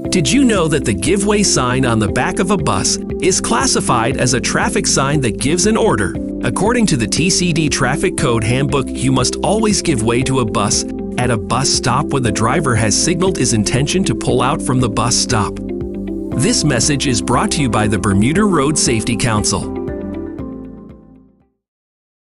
Did you know that the give way sign on the back of a bus is classified as a traffic sign that gives an order? According to the TCD Traffic Code Handbook, you must always give way to a bus at a bus stop when the driver has signaled his intention to pull out from the bus stop. This message is brought to you by the Bermuda Road Safety Council.